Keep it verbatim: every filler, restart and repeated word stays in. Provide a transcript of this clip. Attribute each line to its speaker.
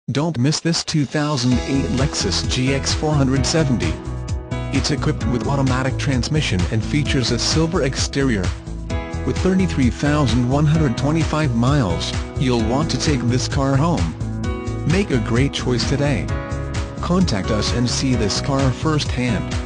Speaker 1: Don't miss this two thousand eight Lexus G X four seventy. It's equipped with automatic transmission and features a silver exterior. With thirty-three thousand one hundred twenty-five miles, you'll want to take this car home. Make a great choice today. Contact us and see this car firsthand.